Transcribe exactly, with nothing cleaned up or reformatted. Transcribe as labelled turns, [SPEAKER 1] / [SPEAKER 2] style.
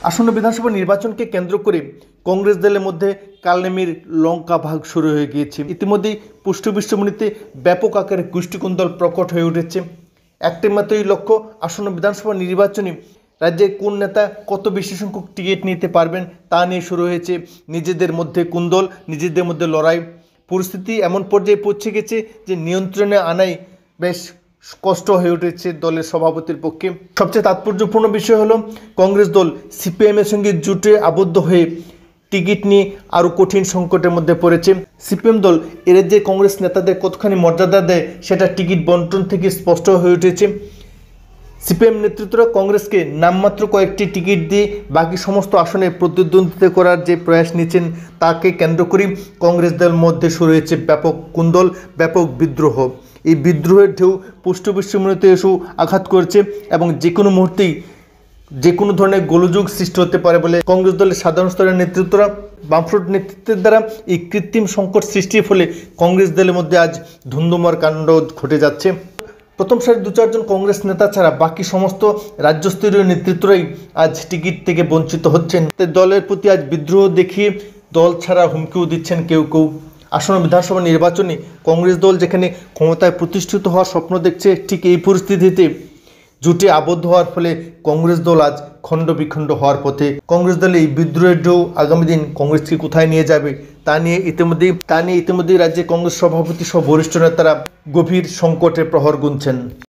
[SPEAKER 1] আসন্ন বিধানসভা নির্বাচনকে কেন্দ্র করে কংগ্রেস দলের মধ্যে কালনেমির লঙ্কা ভাগ শুরু হয়ে গিয়েছে। ইতিমধ্যেই পুষ্ট বিশ্বমণিতে ব্যাপক আকারে গোষ্ঠীকোন্দল প্রকট হয়ে উঠেছে। একটি মাত্রই লক্ষ্য, আসন্ন বিধানসভা নির্বাচনে রাজ্যে কোন নেতা কত বেশি সংখ্যক টিকিট নিতে পারবেন তা নিয়ে শুরু হয়েছে নিজেদের মধ্যে কুন্দল, নিজেদের মধ্যে লড়াই। পরিস্থিতি এমন পর্যায়ে পৌঁছে গেছে যে নিয়ন্ত্রণে আনাই বেশ কষ্ট হয়ে উঠেছে দলের সভাপতির পক্ষে। সবচেয়ে তাৎপর্যপূর্ণ বিষয় হলো, কংগ্রেস দল সিপিএমের সঙ্গে জোটে আবদ্ধ হয়ে টিকিট নিয়ে আরও কঠিন সংকটের মধ্যে পড়েছে। সিপিএম দল এর যে কংগ্রেস নেতাদের কতখানি মর্যাদা দেয় সেটা টিকিট বন্টন থেকে স্পষ্ট হয়ে উঠেছে। সিপিএম নেতৃত্বরা কংগ্রেসকে নামমাত্র কয়েকটি টিকিট দিয়ে বাকি সমস্ত আসনে প্রতিদ্বন্দ্বিতা করার যে প্রয়াস নিচ্ছেন তাকে কেন্দ্র করে কংগ্রেস দলের মধ্যে শুরু হয়েছে ব্যাপক কুন্দল, ব্যাপক বিদ্রোহ। এই বিদ্রোহের ঢেউ পুষ্ট বিশ্বমণিতে এসেও আঘাত করেছে এবং যে কোনো মুহূর্তেই যে কোনো ধরনের গোলযোগ সৃষ্টি হতে পারে বলে কংগ্রেস দলের সাধারণ স্তরের নেতৃত্বরা বামফ্রন্ট নেতৃত্বের দ্বারা এই কৃত্রিম সংকট সৃষ্টির ফলে কংগ্রেস দলের মধ্যে আজ ধুন্ধুমার কাণ্ড ঘটে যাচ্ছে। প্রথম সারির দু চারজন কংগ্রেস নেতা ছাড়া বাকি সমস্ত রাজ্যস্তরীয় নেতৃত্বরাই আজ টিকিট থেকে বঞ্চিত হচ্ছেন। দলের প্রতি আজ বিদ্রোহ দেখিয়ে দল ছাড়া হুমকিও দিচ্ছেন কেউ কেউ। আসন্ন বিধানসভা নির্বাচনে কংগ্রেস দল যেখানে ক্ষমতায় প্রতিষ্ঠিত হওয়ার স্বপ্ন দেখছে, ঠিক এই পরিস্থিতিতে জোটে আবদ্ধ হওয়ার ফলে কংগ্রেস দল আজ খণ্ড বিখণ্ড হওয়ার পথে। কংগ্রেস দলে এই বিদ্রোহের ঢেউ আগামী দিন কংগ্রেসকে কোথায় নিয়ে যাবে তা নিয়ে ইতিমধ্যেই তা নিয়ে ইতিমধ্যেই রাজ্যে কংগ্রেস সভাপতি সহ বরিষ্ঠ নেতারা গভীর সংকটের প্রহর গুনছেন।